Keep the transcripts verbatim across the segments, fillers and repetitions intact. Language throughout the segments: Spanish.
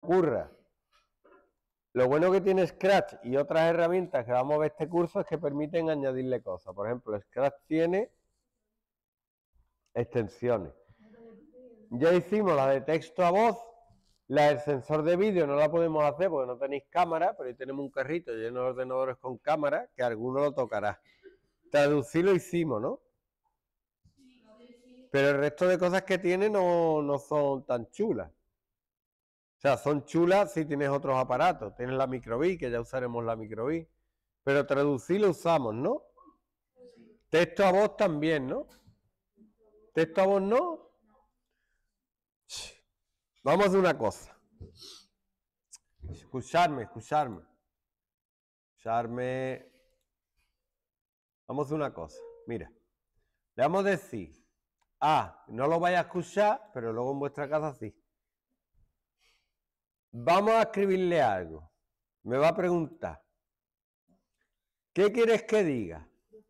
ocurra. Lo bueno que tiene Scratch y otras herramientas que vamos a ver este curso es que permiten añadirle cosas. Por ejemplo, Scratch tiene extensiones. Ya hicimos la de texto a voz, la del sensor de vídeo no la podemos hacer porque no tenéis cámara, pero ahí tenemos un carrito lleno de ordenadores con cámara que alguno lo tocará. Traducir lo hicimos, ¿no? Pero el resto de cosas que tiene no, no son tan chulas. O sea, son chulas si tienes otros aparatos. Tienes la micro:bit, que ya usaremos la micro:bit. Pero traducir lo usamos, ¿no? Texto a voz también, ¿no? Texto a voz no. Vamos a hacer una cosa. Escucharme, escucharme. Escucharme. Vamos a hacer una cosa. Mira. Le vamos a decir. Ah, no lo vais a escuchar, pero luego en vuestra casa sí. Vamos a escribirle algo. Me va a preguntar. ¿Qué quieres que diga?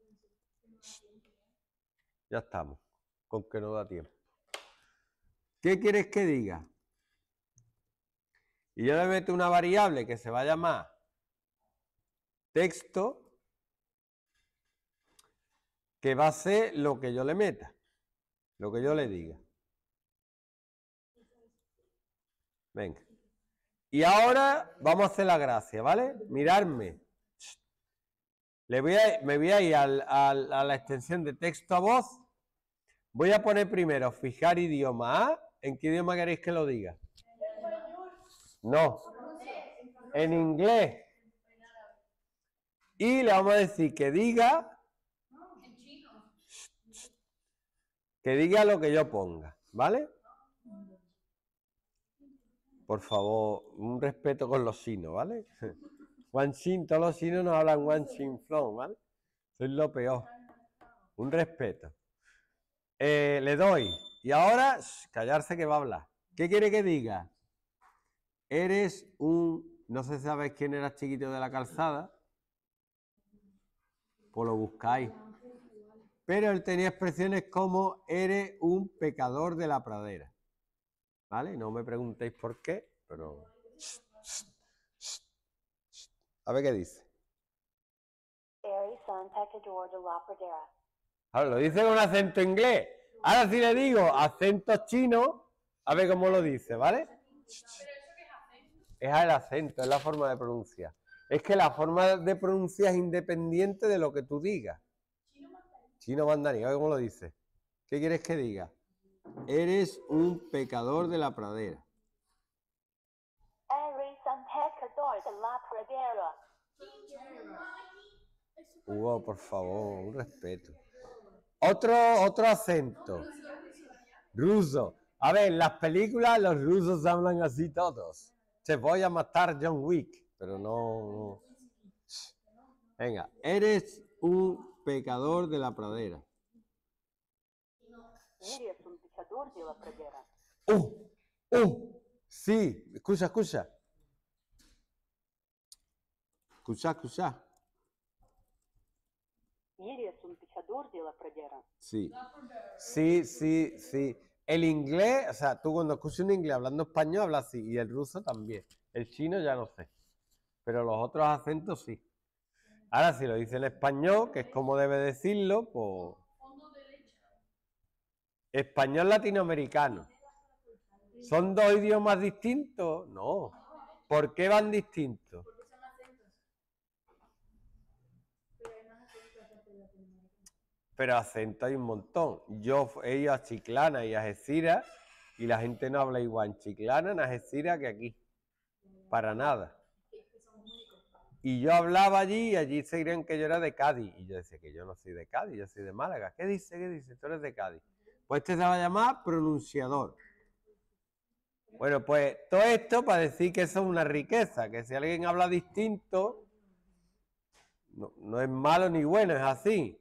Ya estamos. Con que no da tiempo. ¿Qué quieres que diga? Y yo le meto una variable que se va a llamar texto, que va a ser lo que yo le meta, lo que yo le diga. Venga. Y ahora vamos a hacer la gracia, ¿vale? Mirarme. Le voy a, me voy a ir al, al, a la extensión de texto a voz. Voy a poner primero fijar idioma A. ¿En qué idioma queréis que lo diga? No. En inglés. Y le vamos a decir que diga. Que diga lo que yo ponga, ¿vale? Por favor, un respeto con los chinos, ¿vale? Guanxin, todos los chinos nos hablan Guanxin Flong, ¿vale? Soy lo peor. Un respeto. Eh, le doy. Y ahora, shh, callarse que va a hablar. ¿Qué quiere que diga? Eres un... No sé si sabéis quién era Chiquito de la Calzada. Pues lo buscáis. Pero él tenía expresiones como eres un pecador de la pradera. ¿Vale? No me preguntéis por qué, pero... A ver qué dice. Ahora lo dice con acento inglés. Ahora si le digo acento chino, a ver cómo lo dice, ¿vale? Es el acento, es la forma de pronunciar. Es que la forma de pronunciar es independiente de lo que tú digas. Chino mandarín, a ver cómo lo dice. ¿Qué quieres que diga? Eres un pecador de la pradera. Eres un pecador de la pradera. Hugo, por favor, un respeto. Otro, otro acento. Ruso. A ver, en las películas los rusos hablan así todos. Te voy a matar John Wick, pero no... Venga, eres un pecador de la pradera. Eres un pecador de la pradera. ¡Uh! ¡Uh! Sí, escucha, escucha. Escucha, escucha. Eres un pecador de la pradera. Sí. Sí, sí, sí. El inglés, o sea, tú cuando escuchas un inglés hablando español, hablas así. Y el ruso también. El chino ya no sé. Pero los otros acentos sí. Ahora, si lo dice en español, que es como debe decirlo, pues... Español latinoamericano. ¿Son dos idiomas distintos? No. ¿Por qué van distintos? Pero acento hay un montón. Yo he ido a Chiclana y a Algeciras y la gente no habla igual en Chiclana, en Algeciras que aquí. Para nada. Y yo hablaba allí y allí se creían que yo era de Cádiz. Y yo decía que yo no soy de Cádiz, yo soy de Málaga. ¿Qué dice? ¿Qué dice? Tú eres de Cádiz. Pues este se va a llamar pronunciador. Bueno, pues todo esto para decir que eso es una riqueza, que si alguien habla distinto, no, no es malo ni bueno, es así.